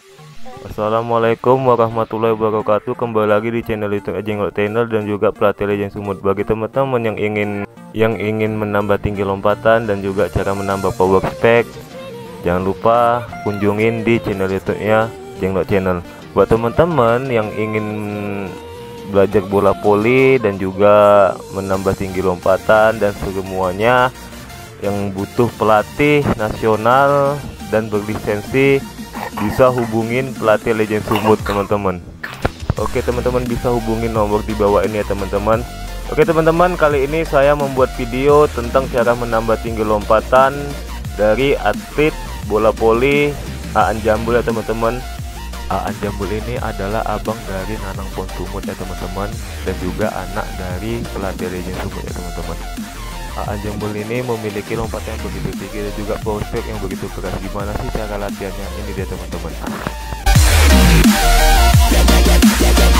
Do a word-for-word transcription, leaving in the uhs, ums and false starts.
Assalamualaikum warahmatullahi wabarakatuh. Kembali lagi di channel YouTube Jenglot Channel dan juga pelatih Legend Sumut. Bagi teman-teman yang ingin yang ingin menambah tinggi lompatan dan juga cara menambah power spek, jangan lupa kunjungin di channel YouTube-nya Jenglot Channel. Buat teman-teman yang ingin belajar bola voli dan juga menambah tinggi lompatan dan semuanya, yang butuh pelatih nasional dan berlisensi, bisa hubungin pelatih Legend Sumut teman-teman. Oke teman-teman, bisa hubungin nomor di bawah ini ya teman-teman. Oke teman-teman, kali ini saya membuat video tentang cara menambah tinggi lompatan dari atlet bola voli Aan Jambul ya teman-teman. Aan Jambul ini adalah abang dari Nanang Pon Sumut ya teman-teman, dan juga anak dari pelatih Legend Sumut ya teman-teman. Aan Jambul ini memiliki lompatan yang begitu tinggi dan juga power spek yang begitu keras. Gimana sih cara latihannya? Ini dia teman-teman.